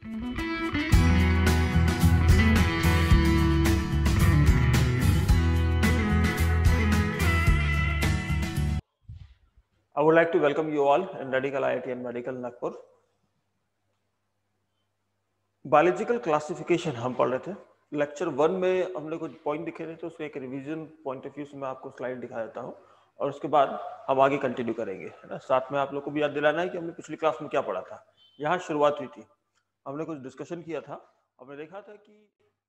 I would like to welcome you all in Radical IIT and Medical Nagpur. Biological classification हम पढ़ रहे थे। Lecture 1 में हमने कुछ पॉइंट दिखे थे, तो उसके एक रिवीजन पॉइंट ऑफ व्यू से मैं आपको स्लाइड दिखा देता हूं और उसके बाद हम आगे कंटिन्यू करेंगे, है ना। साथ में आप लोग को भी याद दिलाना है कि हमने पिछली क्लास में क्या पढ़ा था। यहाँ शुरुआत हुई थी, हमने कुछ डिस्कशन किया था। हमने देखा था कि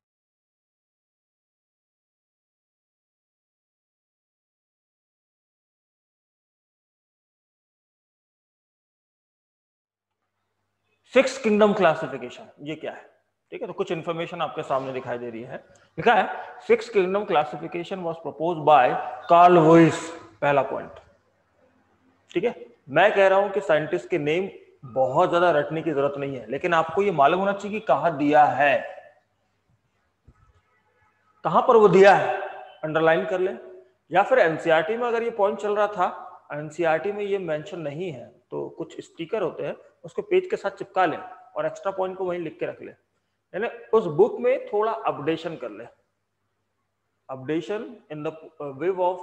सिक्स किंगडम क्लासिफिकेशन ये क्या है, ठीक है। तो कुछ इंफॉर्मेशन आपके सामने दिखाई दे रही है। लिखा है six kingdom classification was proposed by Carl Lewis, पहला पॉइंट, ठीक है। मैं कह रहा हूं कि साइंटिस्ट के नेम बहुत ज्यादा रटने की जरूरत नहीं है, लेकिन आपको ये मालूम होना चाहिए कि कहां दिया है, कहां पर वो दिया है, अंडरलाइन कर ले। या फिर एनसीईआरटी में अगर ये पॉइंट चल रहा था, एनसीईआरटी में ये मेंशन नहीं है, तो कुछ स्टिकर होते हैं, उसको पेज के साथ चिपका ले और एक्स्ट्रा पॉइंट को वहीं लिख के रख ले, यानी उस बुक में थोड़ा अपडेशन कर ले। Updation in the wave of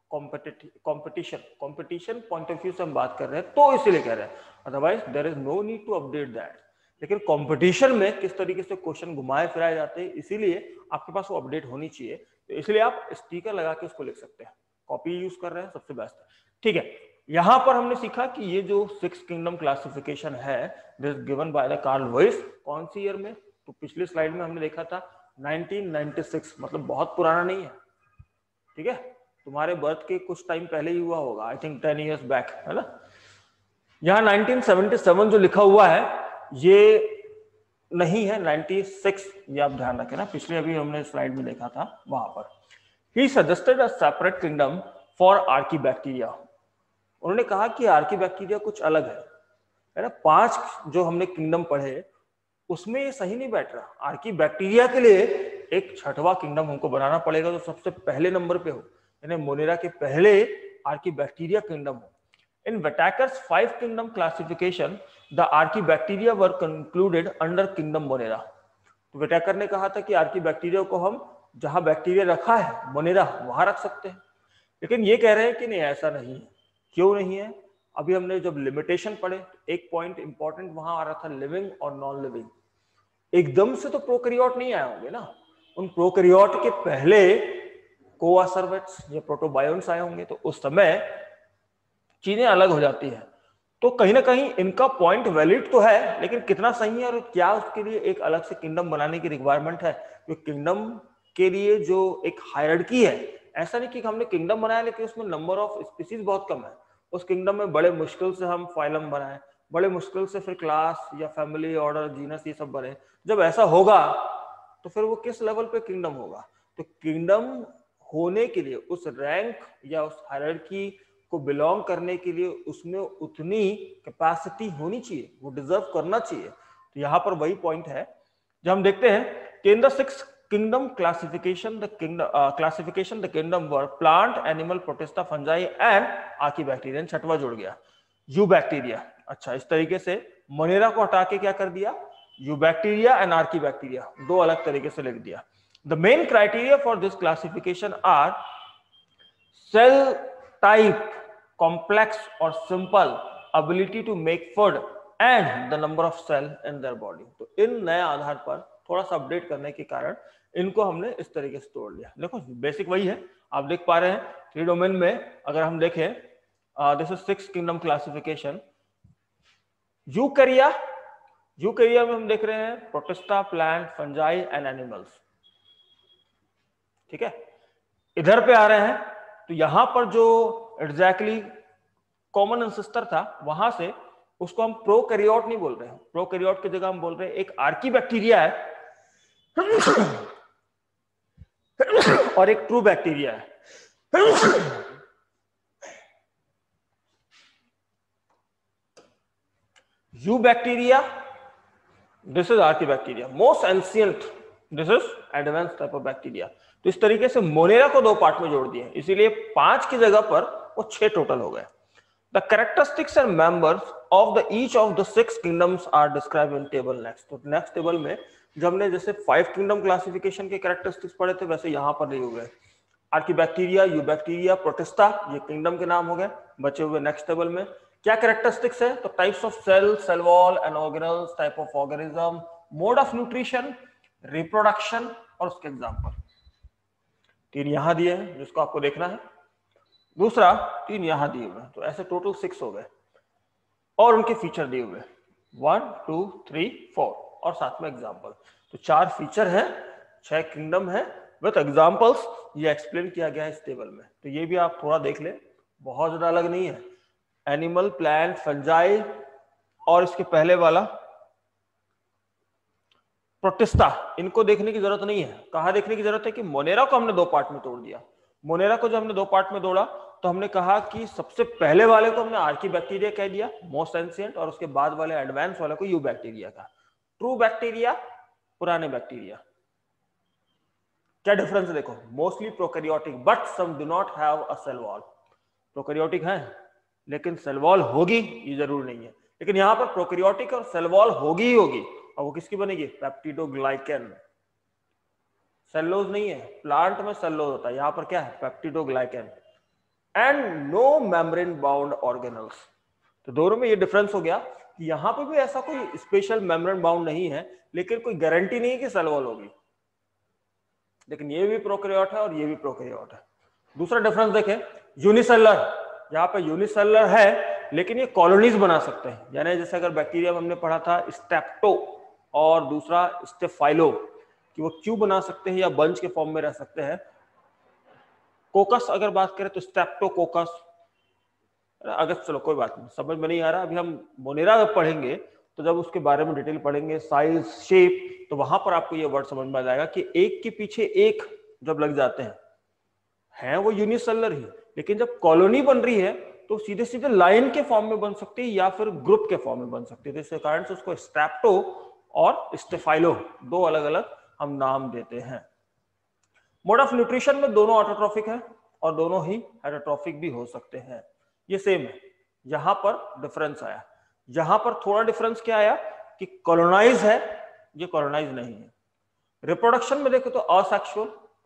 competition point of view से हम बात कर रहे हैं, तो इसीलिए कह रहे हैं, otherwise there is no need to update that. लेकिन कंपटीशन में किस तरीके से क्वेश्चन घुमाए फिराए जाते हैं, इसीलिए आपके पास वो अपडेट होनी चाहिए, तो इसलिए आप स्टिकर लगा के उसको लिख सकते हैं। कॉपी यूज कर रहे हैं सबसे बेस्ट है, ठीक है। यहां पर हमने सीखा कि ये जो सिक्स किंगडम क्लासिफिकेशन है, this given by the Carl Lewis, कौन सी ईयर में, तो पिछली स्लाइड में हमने देखा था 1996, मतलब बहुत पुराना नहीं है, ठीक है। तुम्हारे बर्थ के कुछ टाइम पहले ही हुआ होगा, आई थिंक 10 years बैक, है ना। यहाँ 1977 जो लिखा हुआ है ये नहीं है, 96, ये आप ध्यान रखें ना, पिछले अभी हमने स्लाइड में देखा था वहां पर। He suggested a separate kingdom for archaebacteria. उन्होंने कहा कि आर्कीबैक्टीरिया कुछ अलग है ना। 5 जो हमने किंगडम पढ़े उसमें ये सही नहीं बैठ रहा। आर्कीबैक्टीरिया के लिए एक छठवां किंगडम हमको बनाना पड़ेगा, तो सबसे पहले नंबर पे हो, यानी मोनेरा के पहले आर्कीबैक्टीरिया किंगडम हो। In Whittaker's 5 kingdom classification the archaebacteria were concluded under kingdom Monera. तो वेटाकर ने कहा था कि आर्कीबैक्टीरिया को हम जहां बैक्टीरिया रखा है मोनेरा वहां रख सकते हैं, लेकिन ये कह रहे हैं कि नहीं, ऐसा नहीं है। क्यों नहीं है? अभी हमने जब लिमिटेशन पढ़े, एक पॉइंट इंपॉर्टेंट वहां आ रहा था, लिविंग और नॉन लिविंग। एकदम से तो प्रोकैरियोट नहीं आए होंगे ना, उन प्रोकैरियोट के पहले कोआसर्वेट्स या प्रोटोबायोन्ट्स आए होंगे, तो उस समय चीजें अलग हो जाती है। तो कहीं ना कहीं इनका पॉइंट वैलिड तो है, लेकिन कितना सही है और क्या उसके लिए एक अलग से किंगडम बनाने की रिक्वायरमेंट है। तो किंगडम के लिए जो एक हायरार्की है, ऐसा नहीं कि हमने किंगडम बनाया लेकिन उसमें नंबर ऑफ स्पीसीज बहुत कम है, उस किंगडम में बड़े मुश्किल से हम फाइलम बनाए, बड़े मुश्किल से फिर क्लास या फैमिली, ऑर्डर, जीनस, ये सब बने। जब ऐसा होगा तो फिर वो किस लेवल पे किंगडम होगा। तो किंगडम होने के लिए उस रैंक या उस हायरार्की को बिलोंग करने के लिए उसमें उतनी कैपेसिटी होनी चाहिए, वो डिजर्व करना चाहिए। तो यहाँ पर वही पॉइंट है जब हम देखते हैं कि in the six kingdom classification the kingdom were plant, animal, Protista, fungi and archaebacteria. छठवां जुड़ गया, यूबैक्टीरिया। अच्छा, इस तरीके से मोनेरा को हटा के क्या कर दिया, यूबैक्टीरिया एंड आर्कीबैक्टीरिया दो अलग तरीके से लिख दिया। The main criteria for this classification are cell type, complex or simple, ability to make food and the number of cell in their body। तो इन नए आधार पर थोड़ा सा अपडेट करने के कारण इनको हमने इस तरीके से तोड़ लिया। देखो बेसिक वही है, आप देख पा रहे हैं। 3 डोमेन में अगर हम देखें, this is 6 kingdom classification. Eukarya में हम देख रहे हैं Protista, plant, fungi and animals, ठीक है। इधर पे आ रहे हैं तो यहां पर जो एग्जैक्टली कॉमन एंसेस्टर था वहां से उसको हम प्रोकैरियोट नहीं बोल रहे हैं, प्रोकैरियोट की जगह हम बोल रहे हैं एक आर्कीबैक्टीरिया है और एक ट्रू बैक्टीरिया है। Eubacteria, this is archaebacteria, most ancient, this is advance type of bacteria. तो इस तरीके से मोनेरा को 2 पार्ट में जोड़ दिए, इसीलिए 5 की जगह पर वो 6 टोटल हो गए। The characteristics and members of the each of the 6 kingdoms are described in table next. तो नेक्स्ट टेबल में जो हमने जैसे 5 किंगडम क्लासिफिकेशन के कैरेक्टरिस्टिक्स पढ़े थे वैसे यहाँ पर दिए हुए हैं. आर्कीबैक्टीरिया, यूबैक्टीरिया, प्रोटिस्टा, ये किंगडम के नाम हो गए. बचे हुए नेक्स्ट टेबल में क्या कैरेक्टरिस्टिक्स है, तो types of cell, cell wall and organelles, type of organism, mode of nutrition, reproduction और उसके एग्जांपल. 3 यहां दिए हैं जिसको आपको देखना है, दूसरा 3 यहां दिए हुए हैं, तो ऐसे टोटल 6 हो गए और उनके फीचर दिए हुए 1 2 3 4 और साथ में एग्जांपल. तो 4 फीचर हैं, 6 किंगडम है विद एग्जांपल्स. ये एक्सप्लेन किया गया है इस टेबल में, तो ये भी आप थोड़ा देख ले, बहुत ज्यादा अलग नहीं है. एनिमल, प्लांट, फंजाई और इसके पहले वाला प्रोटिस्टा, इनको देखने की जरूरत नहीं है. कहां देखने की जरूरत है कि मोनेरा को हमने 2 पार्ट में तोड़ दिया. मोनेरा को जब हमने 2 पार्ट में तोड़ा तो हमने कहा कि सबसे पहले वाले को हमने आर्कीबैक्टीरिया कह दिया, मोस्ट एंशिएंट, और उसके बाद वाले एडवांस वाले को यूबैक्टीरिया का. ट्रू बैक्टीरिया, पुराने बैक्टीरिया. क्या डिफरेंस है देखो, mostly prokaryotic but some do not have a cell wall. Prokaryotic है लेकिन सेल वॉल होगी ये जरूर नहीं है, लेकिन यहां पर प्रोकैरियोटिक और सेल वॉल होगी ही होगी. और वो किसकी बनेगी, पेप्टिडोग्लाइकन. सेल्यूलोज नहीं है, प्लांट में सेल्यूलोज होता है, यहां पर क्या है, peptidoglycan. And no membrane bound organelles. तो दोनों में ये डिफरेंस हो गया कि यहां पर भी ऐसा कोई स्पेशल मेम्ब्रेन बाउंड नहीं है, लेकिन कोई गारंटी नहीं है कि सेल वॉल होगी. लेकिन ये भी प्रोकैरियोट है और ये भी प्रोकैरियोट है. दूसरा डिफरेंस देखें, यूनिसेलर, यहाँ पे यूनिसेलर है लेकिन ये कॉलोनीज बना सकते हैं. यानी जैसे अगर बैक्टीरिया में हमने पढ़ा था स्टेप्टो और दूसरा स्टेफाइलो कि वो क्यों बना सकते हैं या बंच के फॉर्म में रह सकते हैं. कोकस अगर बात करें तो स्टेप्टोकोकस. अगर चलो कोई बात नहीं, समझ में नहीं आ रहा, अभी हम मोनेरा जब पढ़ेंगे तो जब उसके बारे में डिटेल पढ़ेंगे, साइज, शेप, तो वहां पर आपको ये वर्ड समझ में आ जाएगा कि एक के पीछे एक जब लग जाते हैं वो यूनिसेलर ही, लेकिन जब कॉलोनी बन रही है तो सीधे सीधे लाइन के फॉर्म में बन सकती है या फिर ग्रुप के फॉर्म में बन सकती है. तो इसके कारण से उसको स्टेप्टो और स्टेफाइलो 2 अलग अलग हम नाम देते हैं. मोड ऑफ न्यूट्रिशन में दोनों ऑटोट्रॉफिक है और दोनों ही हेटेरोट्रॉफिक भी हो सकते हैं. ये सेम है, यहां पर डिफरेंस आया. यहां पर थोड़ा डिफरेंस क्या आया कि कॉलोनाइज है, ये कॉलोनाइज नहीं है. रिप्रोडक्शन में देखो तो asexual,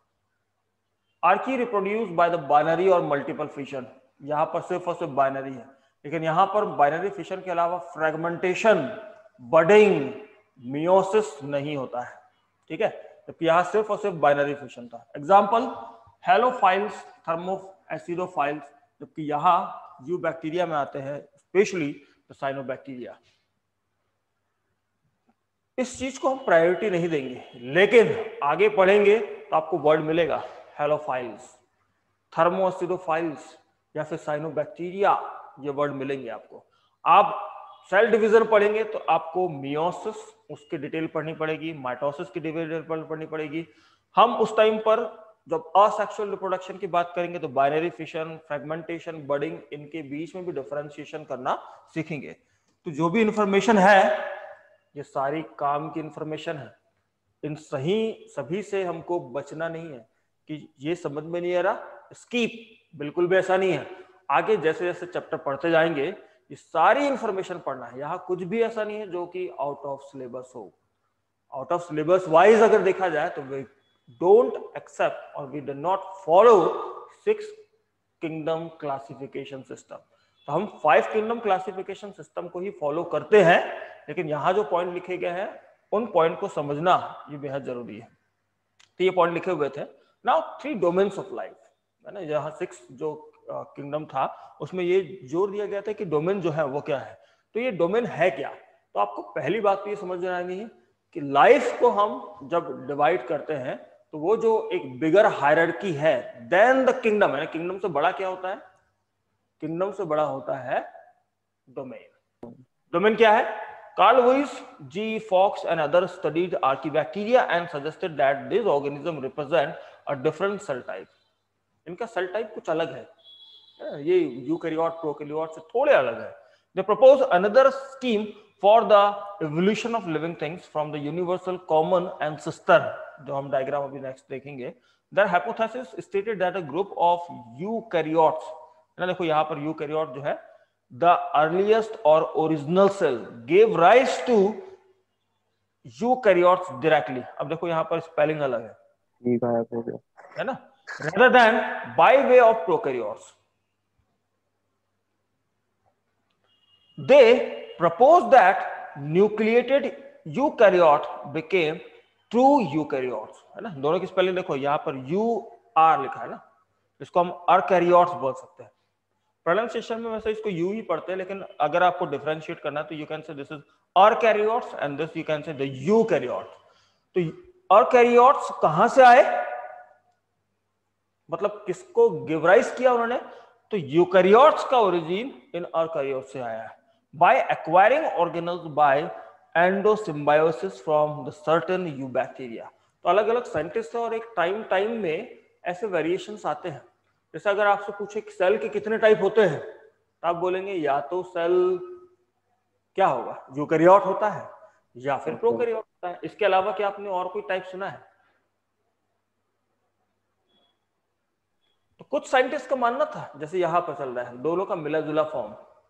archaea reproduce by the binary और मल्टीपल फिशन. यहां पर सिर्फ और सिर्फ बाइनरी है, लेकिन यहां पर बाइनरी फिशन के अलावा फ्रेगमेंटेशन, बडिंग, मियोसिस नहीं होता है. ठीक है, जबकि यहां सिर्फ और सिर्फ बाइनरी फिशन था. एग्जांपल हेलोफाइल्स, थर्मो एसिडोफाइल्स, जबकि यहां यूबैक्टीरिया में आते हैं, स्पेशली साइनोबैक्टीरिया. इस चीज को हम प्रायोरिटी नहीं देंगे, लेकिन आगे पढ़ेंगे तो आपको वर्ड मिलेगा हेलोफाइल्स, थर्मोएसिडोफाइल्स या फिर साइनोबैक्टीरिया, ये वर्ड मिलेंगे आपको. आप सेल डिवीजन पढ़ेंगे तो आपको मियोसिस उसकी डिटेल पढ़नी पड़ेगी, माइटोसिस की डिटेल पढ़नी पड़ेगी. हम उस टाइम पर जब असेक्सुअल रिप्रोडक्शन की बात करेंगे तो बाइनरी फिशन, फ्रेगमेंटेशन, बडिंग, इनके बीच में भी डिफरेंशिएशन करना सीखेंगे. तो जो भी इंफॉर्मेशन है ये सारी काम की इंफॉर्मेशन है. इन सभी से हमको बचना नहीं है कि ये समझ में नहीं आ रहा स्कीप, बिल्कुल भी ऐसा नहीं है. आगे जैसे जैसे चैप्टर पढ़ते जाएंगे ये सारी इंफॉर्मेशन पढ़ना है. यहाँ कुछ भी ऐसा नहीं है जो कि आउट ऑफ सिलेबस हो. आउट ऑफ सिलेबस वाइज अगर देखा जाए तो वी डोंट एक्सेप्ट और we do not follow 6 kingdom classification system. तो हम 5 किंगडम क्लासिफिकेशन सिस्टम को ही फॉलो करते हैं, लेकिन यहाँ जो पॉइंट लिखे गए हैं उन पॉइंट को समझना ये बेहद जरूरी है. तो ये पॉइंट लिखे हुए थे. नाउ 3 डोमेन्स ऑफ लाइफ है ना, जहाँ 6 जो किंगडम था उसमें ये जोर दिया गया था कि डोमेन जो है वो क्या है. तो ये डोमेन है क्या, तो आपको पहली बात तो ये समझ में आनी है कि लाइफ को हम जब डिवाइड करते हैं तो वो जो एक बिगर हायरार्की है देन द किंगडम है. किंगडम से बड़ा क्या होता है, किंगडम से बड़ा होता है डोमेन. डोमेन क्या है, Carl Lewis, G. Fox and others studied archaebacteria and suggested that these organisms represent a different cell type. इनका सेल टाइप कुछ अलग है, ये यूकैरियोट प्रोकैरियोट से थोड़े अलग है. They propose another scheme for the evolution of living things from the universal common ancestor, जो हम डायग्राम अभी नेक्स्ट देखेंगे. Their hypothesis stated that a group of eukaryotes, ना देखो यहाँ पर यूकैरियोट जो है the earliest or original cell gave rise to eukaryotes directly. अब देखो यहां पर स्पेलिंग अलग है, ये गायब हो गया, है ना, rather than by way of prokaryotes. They proposed that nucleated eukaryote became true eukaryotes, है ना. दोनों की स्पेलिंग देखो, यहां पर यू आर लिखा है ना, इसको हम अर्कैरियोट्स बोल सकते हैं. प्रोनाउंसिएशन में वैसे इसको यू ही पढ़ते हैं, लेकिन अगर आपको डिफरेंशिएट करना है तो you can say this is akaryotes and this you can say the eukaryotes. तो अर्कैरियोट्स कहां से आए, मतलब किसको गिव राइज किया उन्होंने, तो यूकैरियोट्स का ओरिजिन इन अर्कैरियोट्स से आया है. By acquiring organelles by endosymbiosis from the certain eubacteria. तो अलग अलग साइंटिस्ट हैं और एक टाइम में ऐसे वेरिएशंस आते हैं. जैसे अगर आपसे पूछे कि सेल के कितने टाइप होते हैं, तो आप बोलेंगे या तो सेल क्या होगा, यूकैरियोट होता है या फिर प्रोकैरियोट होता है. इसके अलावा क्या आपने और कोई टाइप सुना है? तो कुछ साइंटिस्ट का मानना था, जैसे यहां पर चल रहा है, दोनों का मिला जुला फॉर्म,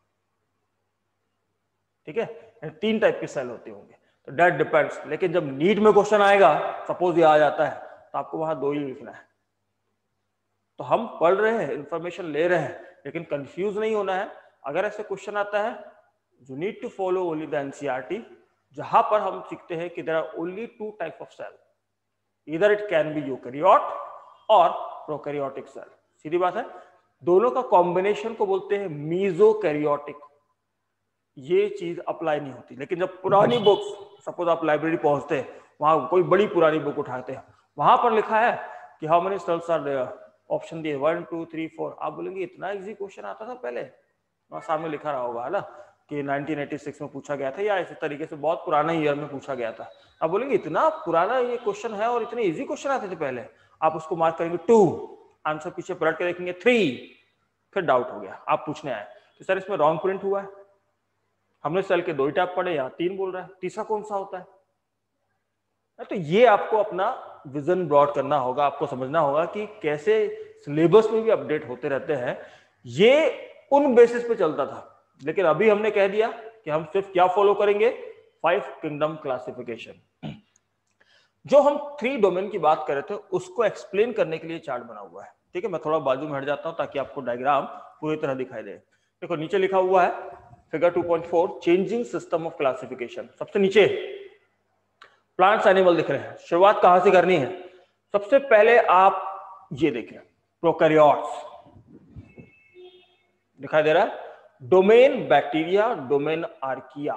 ठीक है, 3 टाइप के सेल होते होंगे. तो दैट डिपेंड्स. लेकिन जब नीट में क्वेश्चन आएगा, सपोज ये आ जाता है, तो आपको वहां 2 ही लिखना है. तो हम पढ़ रहे हैं, इंफॉर्मेशन ले रहे हैं, लेकिन कंफ्यूज नहीं होना है. अगर ऐसे क्वेश्चन आता है, you need to follow only the NCERT, जहां पर हम सीखते हैं कि there are only 2 type of cell, either it can be eukaryote और प्रोकैरियोटिक सेल. सीधी बात है. दोनों का कॉम्बिनेशन को बोलते हैं मीजोकैरियोटिक. ये चीज अप्लाई नहीं होती. लेकिन जब पुरानी बुक्स, सपोज आप लाइब्रेरी पहुंचते हैं, वहां कोई बड़ी पुरानी बुक उठाते हैं, वहां पर लिखा है कि how many cells are there, option दिए 1 2 3 4. आप बोलेंगे इतना इजी क्वेश्चन आता था पहले, वहां सामने लिखा रहा होगा, है ना, कि 1986 में पूछा गया था या इसी तरीके से बहुत पुराना ईयर में पूछा गया था. आप बोलेंगे इतना पुराना ये क्वेश्चन है और इतने इजी क्वेश्चन आते थे पहले. आप उसको मार्क करेंगे 2, आंसर पीछे पलट के देखेंगे 3, फिर डाउट हो गया, आप पूछने आए कि सर इसमें रॉन्ग प्रिंट हुआ है, हमने सेल के 2 ही टाइप पढ़े, यहाँ 3 बोल रहा है, तीसरा कौन सा होता है. तो ये आपको अपना विजन ब्रॉड करना होगा, आपको समझना होगा कि कैसे सिलेबस में भी अपडेट होते रहते हैं. ये उन बेसिस पे चलता था, लेकिन अभी हमने कह दिया कि हम सिर्फ क्या फॉलो करेंगे, 5 किंगडम क्लासिफिकेशन. जो हम 3 डोमेन की बात कर रहे थे, उसको एक्सप्लेन करने के लिए चार्ट बना हुआ है. ठीक है, मैं थोड़ा बाजू में हट जाता हूं ताकि आपको डायग्राम पूरी तरह दिखाई दे. देखो नीचे लिखा हुआ है figure 2.4 changing system of classification. सबसे नीचे प्लांट्स एनिमल दिख रहे हैं. शुरुआत कहां से करनी है? सबसे पहले आप ये देखें, प्रोकैरियोट्स दिखाई दे रहा है, domain bacteria, domain archaea.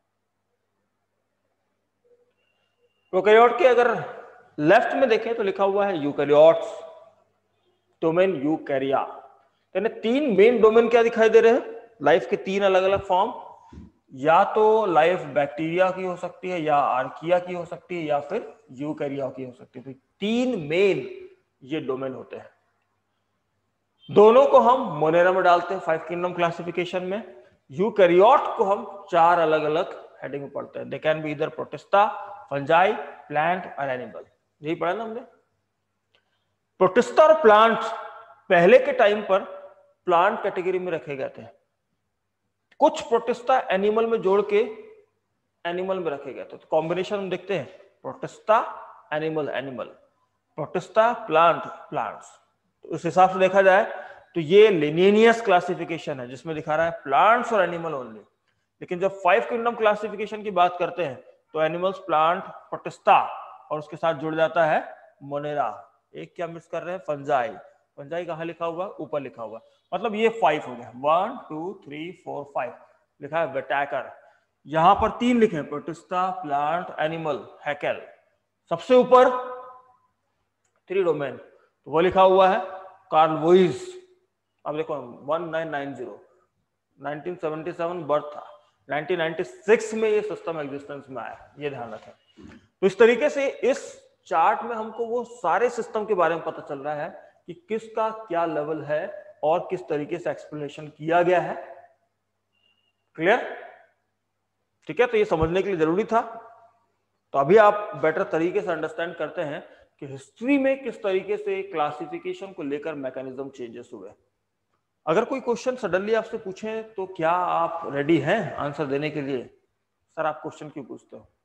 Prokaryote के अगर लेफ्ट में देखें तो लिखा हुआ है यूकैरियोट्स, डोमेन यूकैरिया. यानी 3 मेन डोमेन क्या दिखाई दे रहे हैं, लाइफ के 3 अलग अलग फॉर्म, या तो लाइफ बैक्टीरिया की हो सकती है, या आर्किया की हो सकती है, या फिर यूकैरिया की हो सकती है. तो 3 मेन ये डोमेन होते हैं. दोनों को हम मोनेरा में डालते हैं 5 किंगडम क्लासिफिकेशन में. यूकैरियोट को हम 4 अलग अलग हेडिंग में पढ़ते हैं. दे कैन बी इधर प्रोटिस्टा, फंजाई, प्लांट और एनिमल. यही पढ़ा ना हमने. प्रोटिस्टा और प्लांट पहले के टाइम पर प्लांट कैटेगरी में रखे गए थे. कुछ प्रोटिस्टा एनिमल में जोड़ के एनिमल में रखे गए थे. तो कॉम्बिनेशन हम देखते हैं, protista animal animal, protista plant plants. तो उस हिसाब से देखा जाए तो ये लिनियस क्लासिफिकेशन है, जिसमें दिखा रहा है प्लांट्स और एनिमल ओनली. लेकिन जब 5 किंगडम क्लासिफिकेशन की बात करते हैं तो एनिमल्स, प्लांट, प्रोटिस्टा और उसके साथ जुड़ जाता है मोनेरा. एक क्या मिस कर रहे हैं, फंजाई. फंजाई कहाँ लिखा हुआ, ऊपर लिखा हुआ. मतलब ये 5 हो गया, 1 2 3 4 5 लिखा है. वेटाकर यहां पर 3 लिखे, प्रोटिस्टा, प्लांट, एनिमल, हैकेल. सबसे ऊपर 3 डोमेन, तो वो लिखा हुआ है कार्ल वोइज. अब देखो 1990, 1977 बर्थ था, 1996 में ये सिस्टम एग्जिस्टेंस में आया. ये ध्यान रखें. तो इस तरीके से इस चार्ट में हमको वो सारे सिस्टम के बारे में पता चल रहा है कि किसका क्या लेवल है और किस तरीके से एक्सप्लेनेशन किया गया है. क्लियर? ठीक है, तो ये समझने के लिए जरूरी था. तो अभी आप बेटर तरीके से अंडरस्टैंड करते हैं कि हिस्ट्री में किस तरीके से क्लासिफिकेशन को लेकर मैकेनिज्म चेंजेस हुए. अगर कोई क्वेश्चन सडनली आपसे पूछे तो क्या आप रेडी हैं आंसर देने के लिए? सर आप क्वेश्चन क्यों पूछते हो?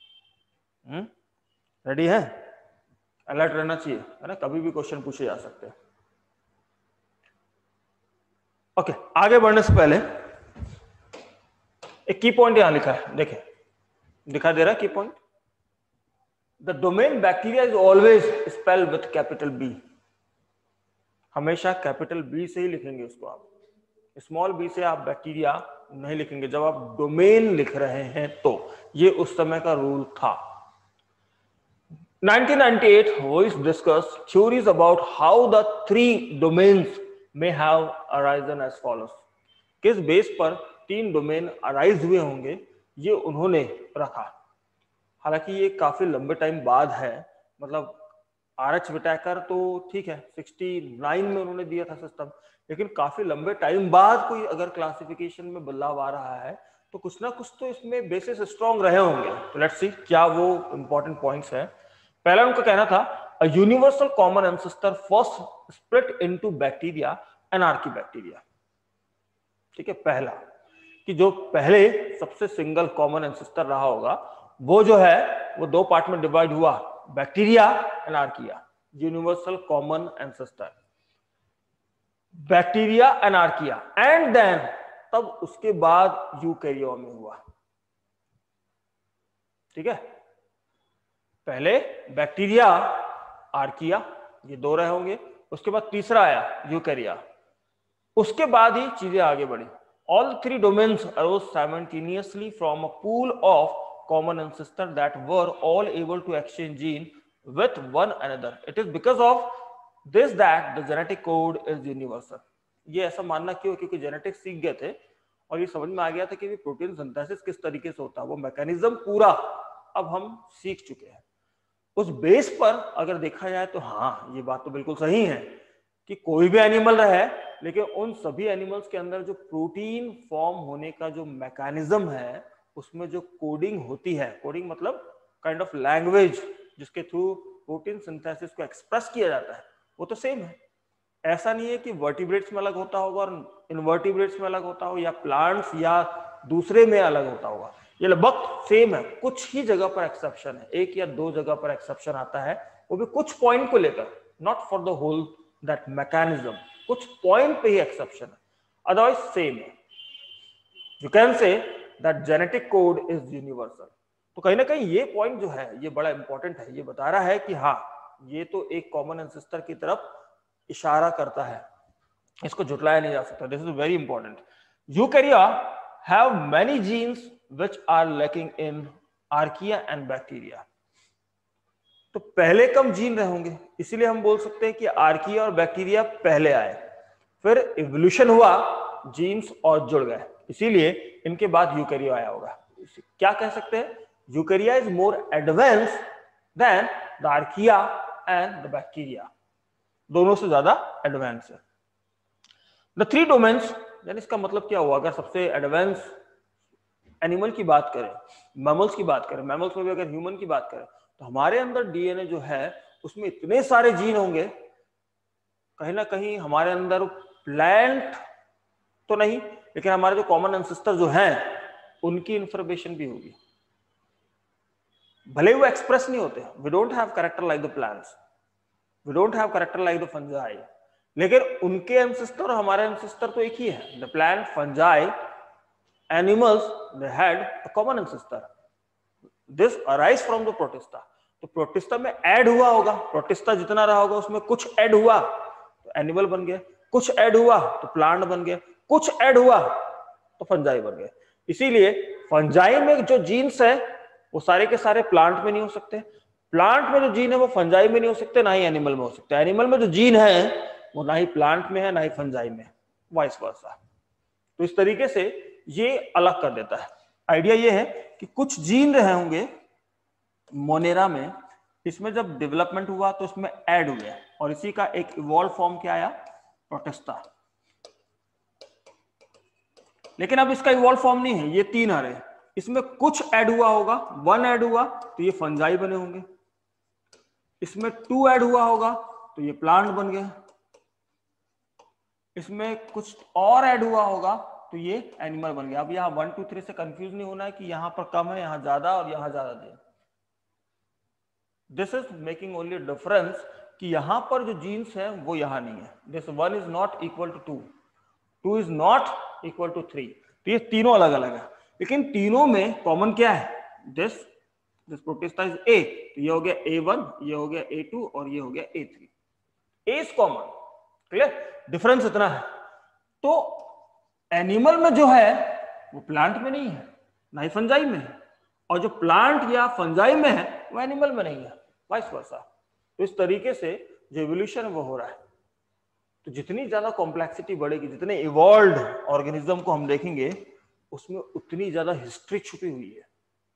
रेडी है? अलर्ट रहना चाहिए, है ना, कभी भी क्वेश्चन पूछे जा सकते हैं। ओके, आगे बढ़ने से पहले एक की पॉइंट यहां लिखा है, देखें, दिखा दे रहा है की point. The domain bacteria is always spell with capital B. हमेशा कैपिटल बी से ही लिखेंगे उसको, आप स्मॉल बी से आप बैक्टीरिया नहीं लिखेंगे जब आप डोमेन लिख रहे हैं तो। ये उस समय का रूल था। 1998 Woese discuss theories about how the 3 domains may have arisen as follows। किस बेस पर 3 डोमेन अराइज हुए होंगे ये उन्होंने रखा। हालांकि ये काफी लंबे टाइम बाद है, मतलब आरएच विटाकर तो ठीक है 69 में उन्होंने दिया था सिस्टम, लेकिन काफी लंबे टाइम बाद कोई अगर क्लासिफिकेशन में बदलाव आ रहा है तो कुछ ना कुछ तो इसमें बेसिस स्ट्रॉन्ग रहे होंगे। तो लेट्स सी क्या वो इंपॉर्टेंट पॉइंट्स है। पहला उनका कहना था a universal common ancestor first split into bacteria and archaebacteria. ठीक है, पहला कि जो पहले सबसे सिंगल कॉमन एंसेस्टर रहा होगा वो जो है वो 2 पार्ट में डिवाइड हुआ, bacteria and archaea. Universal common ancestor bacteria and archaea, and then तब उसके बाद यूकैरियोट में हुआ। ठीक है, पहले बैक्टीरिया आर्किया ये 2 रहे होंगे, उसके बाद तीसरा आया यूकैरिया, उसके बाद ही चीजें आगे बढ़ी। All 3 domains arose simultaneously from a pool of common ancestors that were all able to exchange gene with one another. It is because of this that the genetic code is universal. ये ऐसा मानना क्यों? क्योंकि genetics सीख गए थे और ये समझ में आ गया था कि प्रोटीन सिंथेसिस किस तरीके से होता है, वो मैकेनिज्म पूरा अब हम सीख चुके हैं। उस बेस पर अगर देखा जाए तो हाँ, ये बात तो बिल्कुल सही है कि कोई भी एनिमल रहे, लेकिन उन सभी एनिमल्स के अंदर जो प्रोटीन फॉर्म होने का जो मैकेनिज्म है उसमें जो कोडिंग होती है, कोडिंग मतलब काइंड ऑफ लैंग्वेज जिसके थ्रू प्रोटीन सिंथेसिस को एक्सप्रेस किया जाता है, वो तो सेम है। ऐसा नहीं है कि वर्टिब्रेट्स में अलग होता होगा और इनवर्टिब्रेट्स में अलग होता हो, या प्लांट्स या दूसरे में अलग होता होगा, ये लगभग सेम है। कुछ ही जगह पर एक्सेप्शन है, 1 या 2 जगह पर एक्सेप्शन आता है, वो भी कुछ पॉइंट को लेकर, not for the whole that mechanism, कुछ पॉइंट पे ही एक्सेप्शन है, अदरवाइज सेम है। You can say that genetic code is universal. तो कहीं ना कहीं ये पॉइंट जो है ये बड़ा इंपॉर्टेंट है, ये बता रहा है कि हाँ ये तो एक कॉमन एंसेस्टर की तरफ इशारा करता है, इसको झुटलाया नहीं जा सकता। This is very important. Eukarya have many genes which are lacking in archaea and bacteria. तो पहले कम जीन रहे होंगे, इसीलिए हम बोल सकते हैं कि आर्किया और बैक्टीरिया पहले आए, फिर इवोल्यूशन हुआ, जीन्स और जुड़ गए, इसीलिए इनके बाद यूकैरिया आया होगा। क्या कह सकते हैं? Eukarya is more advance than the archaea and the bacteria, दोनों से ज्यादा एडवांस है। द 3 डोमेन्स, यानी इसका मतलब क्या हुआ? अगर सबसे एडवांस एनिमल की बात करें, मैमल्स की बात करें, मैमल्स में भी अगर ह्यूमन की बात करें, तो हमारे अंदर डीएनए जो है उसमें इतने सारे जीन होंगे, कहीं ना कहीं हमारे अंदर प्लांट तो नहीं, लेकिन हमारे जो कॉमन एंसेस्टर जो हैं उनकी इंफॉर्मेशन भी होगी, भले वो एक्सप्रेस नहीं होते। We don't have character like the plants, we don't have character like the fungi, लेकिन उनके एंसेस्टर और हमारे एंसेस्टर तो एक ही है। The plant, fungi, animals, they had a common ancestor. This arise from the protista. तो प्रोटिस्टा में ऐड हुआ होगा, प्रोटिस्टा जितना रहा होगा उसमें कुछ ऐड हुआ तो एनिमल बन गया, कुछ ऐड हुआ तो प्लांट बन गया, कुछ ऐड हुआ तो फंजाई बन गया। इसीलिए फंजाई में जो जीन्स है वो सारे के सारे प्लांट में नहीं हो सकते, प्लांट में जो जीन है वो फंजाई में नहीं हो सकते, ना ही एनिमल में हो सकते। एनिमल में जो जीन है वो ना ही प्लांट में है ना ही फंजाई में, वाइस वर्सा। तो इस तरीके से ये अलग कर देता है। आइडिया ये है कि कुछ जीन रहे होंगे मोनेरा में, इसमें जब डेवलपमेंट हुआ तो इसमें ऐड हुए, और इसी का एक इवॉल्व फॉर्म क्या आया? प्रोटिस्टा। लेकिन अब इसका इवॉल्व फॉर्म नहीं है, ये 3 आ रहे हैं, इसमें कुछ ऐड हुआ होगा, 1 ऐड हुआ तो ये फंजाई बने होंगे, इसमें 2 ऐड हुआ होगा तो ये प्लांट बन गए, इसमें कुछ और ऐड हुआ होगा तो ये एनिमल बन गया। अब यहाँ 1 2 3 से कंफ्यूज नहीं होना है कि यहाँ पर कम है, यहाँ ज्यादा और यहाँ ज्यादा दे। This is making only difference कि यहाँ पर जो जीन्स है वो यहाँ नहीं है। This 1 is not equal to 2, 2 is not equal to 3। तो ये तीनों अलग अलग है, लेकिन तीनों में कॉमन क्या है? This protista is A। तो ये हो गया A1, ये हो गया A2 और ये हो गया A3। A is common, clear? Difference इतना है। तो एनिमल में जो है वो प्लांट में नहीं है, ना ही फंजाई में है, और जो प्लांट या फंजाई में है वो एनिमल में नहीं है, वाइस वर्सा। तो इस तरीके से जो एवोल्यूशन है वो हो रहा है। तो जितनी ज्यादा कॉम्प्लेक्सिटी बढ़ेगी, जितने इवॉल्व्ड ऑर्गेनिज्म को हम देखेंगे, उसमें उतनी ज्यादा हिस्ट्री छुपी हुई है,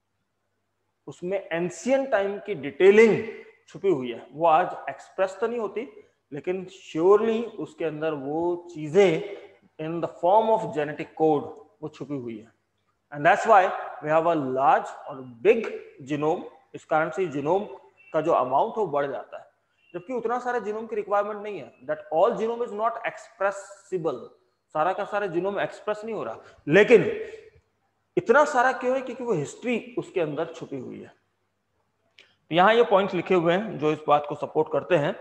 उसमें एंशियंट टाइम की डिटेलिंग छुपी हुई है। वो आज एक्सप्रेस तो नहीं होती, लेकिन श्योरली उसके अंदर वो चीजें in the form of genetic code वो छुपी हुई है। And that's why we have a large और बिग जीनोम। इस कारण से जीनोम का जो अमाउंट है वो बढ़ जाता है, जबकि उतना सारे जीनोम की रिक्वायरमेंट नहीं है। That all genome is not expressible, सारा का सारा जीनोम एक्सप्रेस नहीं हो रहा, लेकिन इतना सारा क्यों है? क्योंकि वो हिस्ट्री उसके अंदर छुपी हुई है। तो यहां ये पॉइंट्स लिखे हुए हैं जो इस बात को सपोर्ट करते हैं।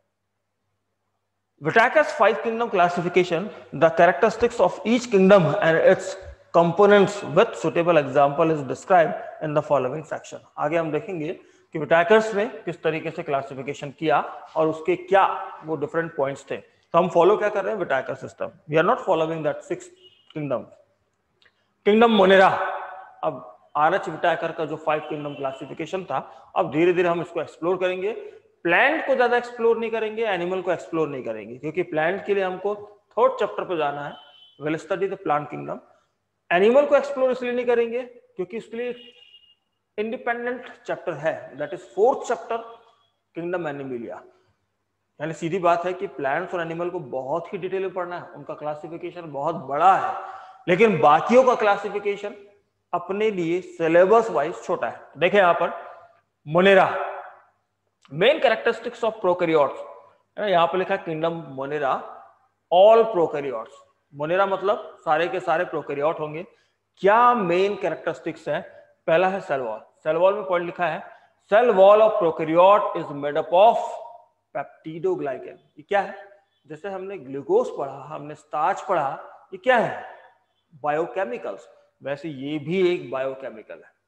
Whittaker's 5 kingdom classification, the characteristics of each kingdom and its components with suitable example is described in the following section. आगे हम देखेंगे कि Whittaker's ने किस तरीके से क्लासिफिकेशन किया और उसके क्या वो डिफरेंट पॉइंट्स थे। तो हम फॉलो क्या कर रहे हैं? Whittaker सिस्टम। We are not following that 6 kingdom. Kingdom Monera, अब आरएच विटाकर का जो 5 किंगडम क्लासिफिकेशन था, अब धीरे धीरे हम इसको एक्सप्लोर करेंगे। प्लांट को ज्यादा एक्सप्लोर नहीं करेंगे, एनिमल को एक्सप्लोर नहीं करेंगे, क्योंकि प्लांट के लिए हमको 3rd चैप्टर पे जाना है, will study the plant kingdom. Animal को एक्सप्लोर इसलिए नहीं करेंगे क्योंकि उसके लिए इंडिपेंडेंट चैप्टर है, that is 4th chapter, kingdom animalia. यानी सीधी बात है कि प्लांट्स और एनिमल को बहुत ही डिटेल में पढ़ना है, उनका क्लासिफिकेशन बहुत बड़ा है, लेकिन बाकियों का क्लासिफिकेशन अपने लिए सिलेबस वाइज छोटा है। देखें यहां पर Monera, main characteristics of prokaryotes, यहां पर लिखा है kingdom Monera all prokaryotes. Monera मतलब सारे के सारे प्रोकैरियोट होंगे। क्या मेन कैरेक्टरिस्टिक्स है? पहला है सेल वॉल। सेल वॉल में पॉइंट लिखा है, cell wall of prokaryote is made up of peptidoglycan. ये क्या है? जैसे हमने ग्लूकोज पढ़ा, हमने स्टार्च पढ़ा, ये क्या है? बायोकेमिकल्स। वैसे ये भी एक बायोकेमिकल है,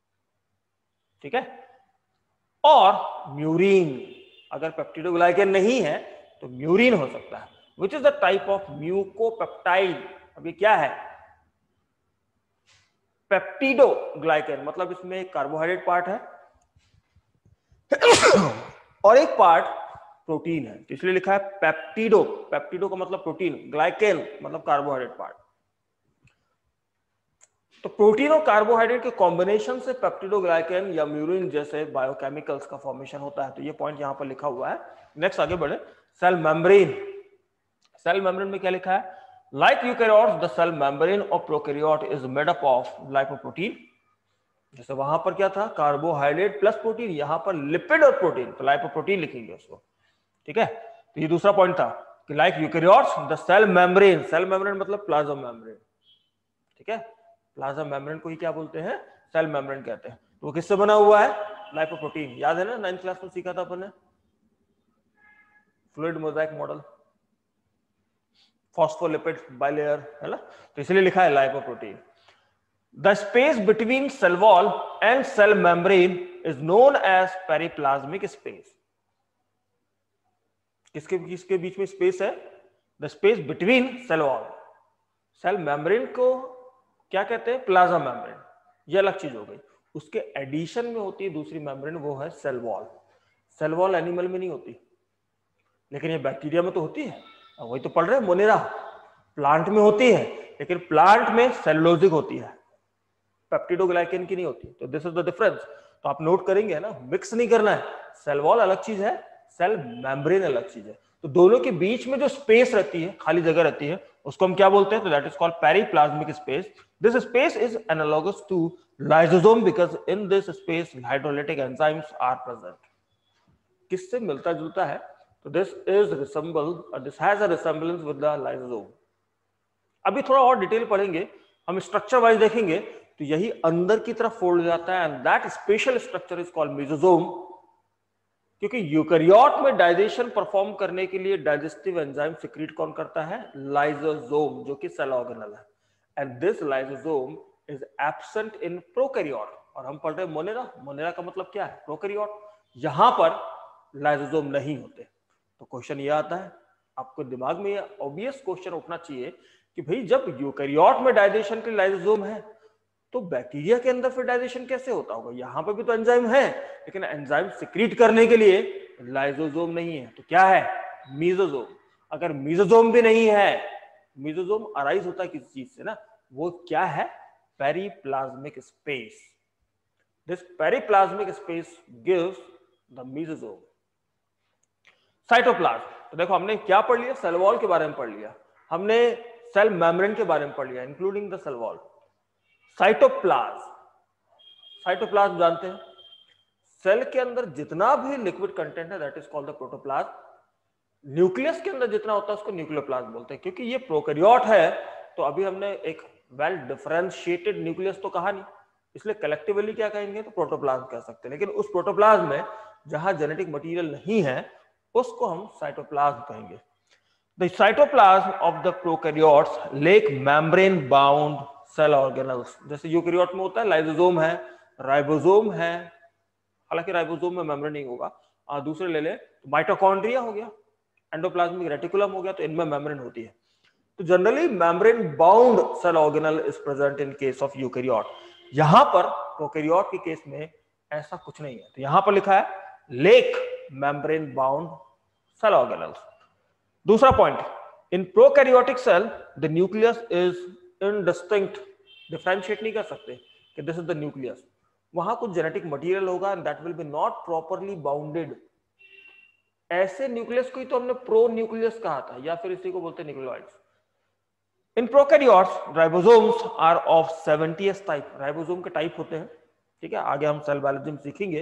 ठीक है। और म्यूरिन, अगर पेप्टिडोग्लाइकन नहीं है तो म्यूरिन हो सकता है, which is the type of mucopeptide. अब ये क्या है? पेप्टिडोग्लाइकन मतलब इसमें एक कार्बोहाइड्रेट पार्ट है और एक पार्ट प्रोटीन है, तो इसलिए लिखा है पेप्टिडो। पेप्टिडो का मतलब प्रोटीन, ग्लाइकेन मतलब कार्बोहाइड्रेट पार्ट। तो प्रोटीन और कार्बोहाइड्रेट के कॉम्बिनेशन से पेप्टिडोग्लाइकन या म्यूरिन जैसे बायोकेमिकल्स का फॉर्मेशन होता है। तो ये पॉइंट यहां पर लिखा हुआ है। नेक्स्ट आगे बढ़े, सेल मेम्ब्रेन। सेल मेम्ब्रेन में क्या लिखा है? Like eukaryotes the cell membrane of prokaryote is made up of lipoprotein. जैसे वहां पर क्या था? कार्बोहाइड्रेट प्लस प्रोटीन, यहां पर लिपिड और प्रोटीन, तो लाइपोप्रोटीन लिखेंगे उसको, ठीक है। तो ये दूसरा पॉइंट था कि like eukaryotes the cell membrane, cell membrane मतलब प्लाज्मा मेम्ब्रेन, ठीक है। प्लाज्मा मेम्ब्रेन को ही क्या बोलते हैं? सेल मेम्ब्रेन कहते हैं। तो वो किससे बना हुआ है? लाइपोप्रोटीन। याद है ना, 9th क्लास में सीखा था अपन ने, fluid mosaic model, phospholipid bilayer, है ना। तो इसलिए लिखा है lipoprotein. The space between cell wall and cell membrane is known as periplasmic space. किसके बीच में स्पेस है? The space between cell wall, cell membrane को क्या कहते हैं? Plasma membrane. ये अलग चीज हो गई। उसके एडिशन में होती है दूसरी मेम्ब्रेन, वो है cell wall. Cell wall animal में नहीं होती, लेकिन ये बैक्टीरिया में तो होती है। वही तो पढ़ रहे हैं, मोनेरा प्लांट में होती है, लेकिन प्लांट में सेलुलोजिक होती है, पेप्टिडोग्लाइकन की नहीं होती। तो दिस इज द डिफरेंस। तो आप नोट करेंगे ना, मिक्स नहीं करना है। सेल वॉल अलग चीज है, सेल मेम्ब्रेन अलग चीज है। तो दोनों के बीच में जो स्पेस रहती है, खाली जगह रहती है, उसको हम क्या बोलते हैं? तो that is called periplasmic space. This space is analogous to lysosome because in this space hydrolytic enzymes are present. किससे मिलता जुलता है? तो this has a resemblance with the lysosome. अभी थोड़ा और डिटेल पढ़ेंगे, हम स्ट्रक्चर वाइज देखेंगे तो यही अंदर की तरफ फोल्ड हो जाता है and that special structure is called mesosome. क्योंकि यूकैरियोट में डाइजेशन परफॉर्म करने के लिए डाइजेस्टिव एंजाइम सिक्रीट कौन करता है? लाइसोसोम, जो कि सेल ऑर्गेनेल है। And this lysosome is absent in prokaryote. और हम पढ़ रहे हैं मोनेरा। मोनेरा का मतलब क्या है? प्रोकैरियोट। यहां पर लाइसोसोम नहीं होते। तो क्वेश्चन ये आता है, आपको दिमाग में ये ऑब्वियस क्वेश्चन उठना चाहिए कि भाई जब यूकैरियोट में डाइजेशन के लाइसोसोम है तो बैक्टीरिया के अंदर फिर डाइजेशन कैसे होता होगा? यहां पर भी तो एंजाइम है, लेकिन एंजाइम सिक्रीट करने के लिए लाइसोसोम नहीं है। तो क्या है? मेसोसोम। अगर मेसोसोम भी नहीं है, मेसोसोम अराइज होता है किसी चीज से ना, वो क्या है? Periplasmic space. This periplasmic space gives the mesosome. Cytoplasm, तो देखो हमने क्या पढ़ लिया? सेल वॉल के बारे में पढ़ लिया, हमने सेल मेम्ब्रेन के बारे में पढ़ लिया including the cell wall. Cytoplasm, cytoplasm जानते हैं, सेल के अंदर जितना भी लिक्विड कंटेंट है that is called the protoplasm. Nucleus के अंदर जितना होता है उसको न्यूक्लियोप्लाज्म बोलते हैं। क्योंकि ये प्रोकैरियोट है तो अभी हमने एक वेल डिफरेंशिएटेड न्यूक्लियस तो कहा नहीं, इसलिए कलेक्टिवली क्या कहेंगे? तो प्रोटोप्लाज्म कह सकते हैं। लेकिन उस प्रोटोप्लाज्म में जहां जेनेटिक मटेरियल नहीं है उसको हम साइटोप्लाज्म कहेंगे। The cytoplasm of the prokaryotes lack membrane bound cell organelles. जैसे यूकैरियोट में होता है लाइसोसोम है, राइबोसोम है, हालांकि राइबोसोम में मेम्ब्रेन नहीं होगा, दूसरे ले ले तो माइटोकॉन्ड्रिया हो गया, एंडोप्लाज्मिक रेटिकुलम हो गया, तो इनमें मेम्ब्रेन होती है। तो generally membrane bound cell organelle is present in case of eukaryote. यहां पर प्रोकैरियोट के केस में ऐसा कुछ नहीं है। तो यहां पर लिखा है lack membrane bound cell organelles. दूसरा point, in prokaryotic cell the nucleus is indistinct. Differentiate नहीं कर सकते कि दिस इज द न्यूक्लियस। वहां कुछ जेनेटिक मटेरियल होगा and that will be not properly bounded. ऐसे न्यूक्लियस को ही तो हमने प्रो न्यूक्लियस कहा था, या फिर इसी को बोलते हैं nucleoids. In prokaryotes ribosomes are of 70s type. Ribosome के टाइप होते हैं, ठीक है, आगे हम सेल बायोलॉजी में सीखेंगे।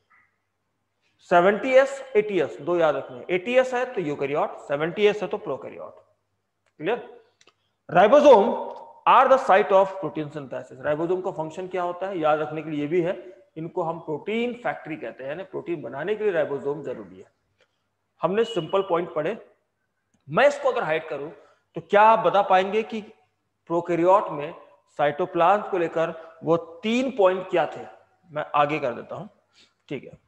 70s 80s दो याद रखने, 80s है तो यूकैरियोट, 70s है तो prokaryote. Clear? Ribosome are the site of protein synthesis. Ribosome का फंक्शन क्या होता है याद रखने के लिए ये भी है, इनको हम प्रोटीन फैक्ट्री कहते हैं, यानी प्रोटीन बनाने के लिए राइबोसोम जरूरी है। हमने सिंपल पॉइंट पढ़े। मैं इसको अगर हाइड करूं तो क्या आप बता पाएंगे कि प्रोकैरियोट में साइटोप्लाज्म को लेकर वो 3 पॉइंट क्या थे? मैं आगे कर देता हूं, ठीक है।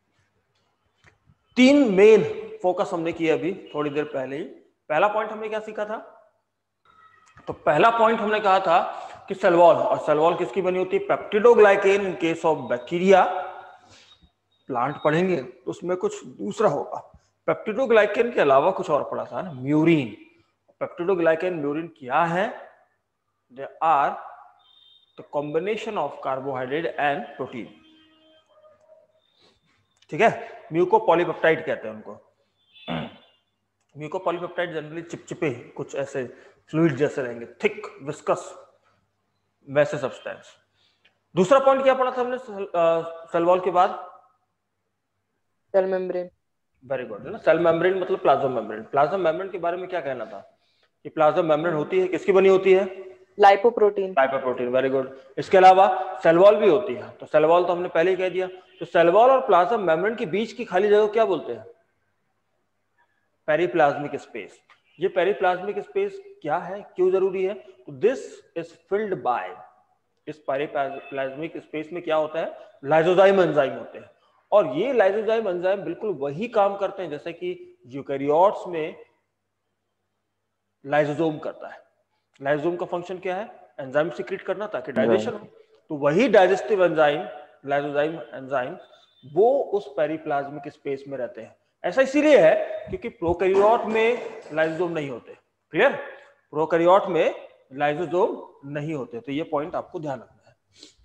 3 मेन फोकस हमने किए अभी थोड़ी देर पहले ही। पहला पॉइंट हमने क्या सीखा था? तो पहला पॉइंट हमने कहा था कि सेल वॉल, और सेल वॉल किसकी बनी होती है? Peptidoglycan in case of bacteria. Plant पढ़ेंगे तो उसमें कुछ दूसरा होगा। पेप्टिडोग्लाइकेन के अलावा कुछ और पढ़ा था ना, म्यूरिन। पेप्टिडोग्लाइकेन म्यूरिन क्या है? They are the combination of carbohydrate and protein, ठीक है। म्यूकोपॉलीपेप्टाइड कहते हैं उनको। म्यूकोपॉलीपेप्टाइड जनरली चिपचिपे, कुछ ऐसे फ्लूइड जैसे रहेंगे, थिक विस्कस वैसे सब्सटेंस। दूसरा पॉइंट क्या पढ़ा था हमने सेल वॉल के बाद? Cell membrane. वेरी गुड, है ना। सेल मेम्ब्रेन मतलब प्लाज्मा मेम्ब्रेन। प्लाज्मा मेम्ब्रेन के बारे में क्या कहना था कि प्लाज्मा मेम्ब्रेन होती है, किसकी बनी होती है? लाइपोप्रोटीन। Lipoprotein, very good. इसके अलावा सेल वॉल भी होती है, तो सेल वॉल तो हमने पहले ही कह दिया। तो सेल वॉल और प्लाज्मा मेम्ब्रेन के बीच की खाली जगह क्या बोलते हैं? Periplasmic space. ये पेरिप्लाज्मिक स्पेस क्या है, क्यों जरूरी है? तो दिस इज फिल्ड बाय, इस पेरिप्लाज्मिक स्पेस में क्या होता है? लाइसोजाइम एंजाइम होते हैं। और ये लाइसोजाइम एंजाइम बिल्कुल वही काम करते हैं जैसे कि यूकैरियोट्स में लाइसोसोम करता है। लाइसोसोम का फंक्शन क्या है? एंजाइम सीक्रेट करना ताकि डाइजेशन हो। तो वही डाइजेस्टिव एंजाइम, लाइसोजाइम एंजाइम, वो उस पेरिप्लाज्मिक स्पेस में रहते हैं। ऐसा इसीलिए है क्योंकि प्रोकैरियोट में लाइसोसोम नहीं होते। क्लियर? प्रोकैरियोट में लाइसोसोम नहीं होते। तो ये पॉइंट आपको ध्यान रखना है।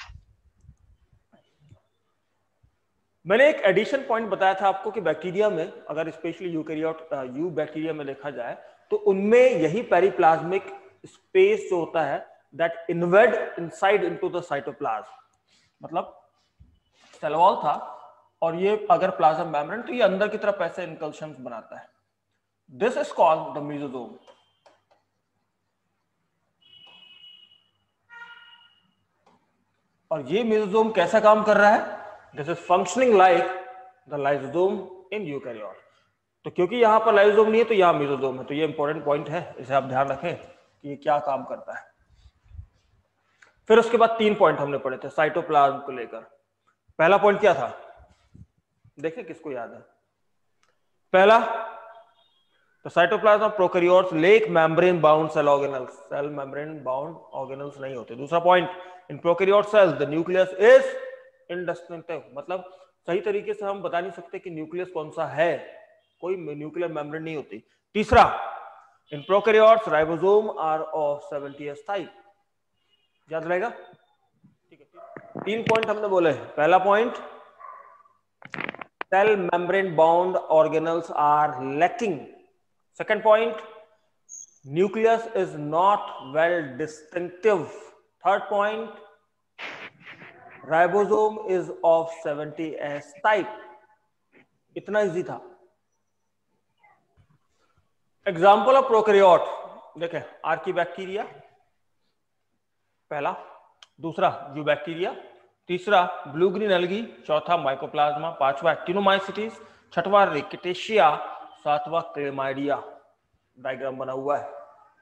मैंने एक एडिशन पॉइंट बताया था आपको कि बैक्टीरिया में, अगर स्पेशली यूकैरियोट यू बैक्टीरिया में देखा जाए तो उनमें यही पेरिप्लाज्मिक स्पेस जो होता है that invade inside into the cytoplasm. मतलब सेल वॉल था, और ये अगर प्लाज्मा मेम्ब्रेन, तो ये अंदर की तरफ ऐसे इनकल्शंस बनाता है। This is called the mesosome. और ये मेसोसोम कैसा काम कर रहा है? This is functioning like the lysosome in eukaryote. तो क्योंकि यहां पर लाइसोसोम नहीं है तो यहां मेसोसोम है, तो ये इंपॉर्टेंट पॉइंट है, इसे आप ध्यान रखें कि ये क्या काम करता है। फिर उसके बाद 3 पॉइंट हमने पढ़े थे साइटोप्लाज्म को लेकर। पहला पॉइंट क्या था, देखिए किसको याद है? पहला, तो cytoplasm of prokaryotes lack membrane bound cell organelles, cell membrane bound organelles नहीं होते। दूसरा point, in prokaryote cells the nucleus is indistinctive, मतलब सही तरीके से हम बता नहीं सकते कि न्यूक्लियस कौन सा है, कोई न्यूक्लियर मेम्ब्रेन नहीं होती। तीसरा, in prokaryotes ribosome are of 70s type, याद रहेगा? ठीक है, 3 पॉइंट हमने बोले। पहला point, cell membrane bound organelles are lacking. Second point, nucleus is not well distinctive. Third point, ribosome is of 70s type. इतना इजी था। एग्जाम्पल ऑफ प्रोकैरियोट देखें, आर्कीबैक्टीरिया पहला, दूसरा यूबैक्टीरिया, तीसरा ब्लू ग्रीन एल्गी, चौथा माइकोप्लाज्मा, पांचवा actinomycetes, छठवां रिकेटेशिया, सातवां क्लेमाइडिया। डायग्राम बना हुआ है,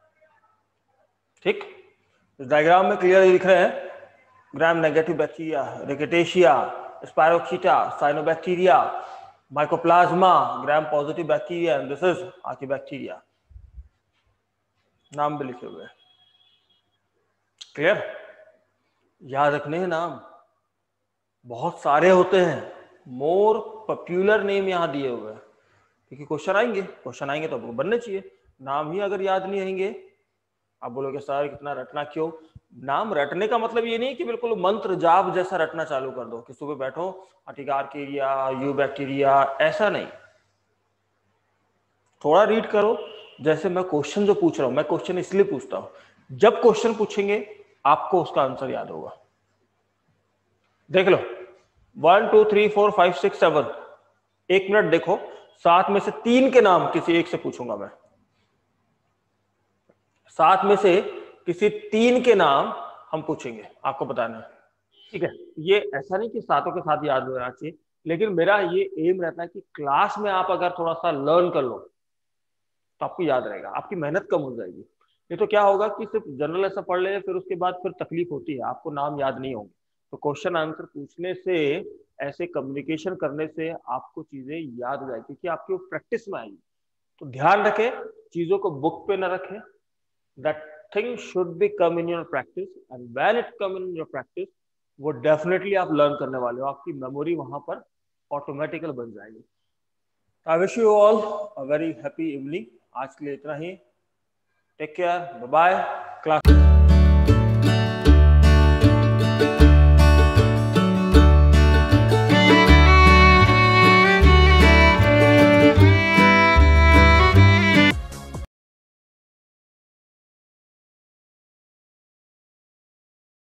ठीक? इस डायग्राम में क्लियर दिख रहे हैं, gram negative bacteria, rickettsia, spirochaeta, cyanobacteria, mycoplasma, gram positive bacteria, and this is archaebacteria. नाम भी लिखे हुए हैं, क्लियर? याद रखने हैं नाम, बहुत सारे होते हैं, मोर पॉपुलर नेम यहां दिए हुए हैं, क्योंकि क्वेश्चन आएंगे तो आपको बनने चाहिए। नाम ही अगर याद नहीं आएंगे, आप बोलोगे सर कितना रटना क्यों? नाम रटने का मतलब ये नहीं कि बिल्कुल मंत्र जाप जैसा रटना चालू कर दो कि सुबह बैठो आर्किबैक्टीरिया, यूबैक्टीरिया, ऐसा नहीं। थोड़ा रीड करो, जैसे मैं क्वेश्चन जो पूछ रहा हूं, मैं क्वेश्चन इसलिए पूछता हूं, जब क्वेश्चन पूछेंगे आपको उसका आंसर याद होगा। देख लो, 1 2 3 4 5 6 7, 1 मिनट देखो, 7 में से 3 के नाम किसी एक से पूछूंगा मैं, 7 में से किसी 3 के नाम हम पूछेंगे, आपको बताना है, ठीक है? ये ऐसा नहीं कि सातों के साथ याद होना चाहिए, लेकिन मेरा ये एम रहता है कि क्लास में आप अगर थोड़ा सा लर्न कर लो तो आपको याद रहेगा, आपकी मेहनत कम हो जाएगी। ये तो क्या होगा कि सिर्फ जनरल ऐसा पढ़ ले, फिर उसके बाद फिर तकलीफ होती है, आपको नाम याद नहीं होंगे। तो क्वेश्चन आंसर पूछने से, ऐसे कम्युनिकेशन करने से आपको चीजें याद हो जाएगी, क्योंकि आपकी वो प्रैक्टिस में आएगी। तो ध्यान रखें, चीजों को बुक पे न रखें, that thing should be come in your practice, and when it come in your practice, वो डेफिनेटली आप लर्न करने वाले हो, आपकी मेमोरी वहां पर ऑटोमेटिकल बन जाएगी। I wish you all a very happy evening. आज के लिए इतना ही, take care, bye bye class.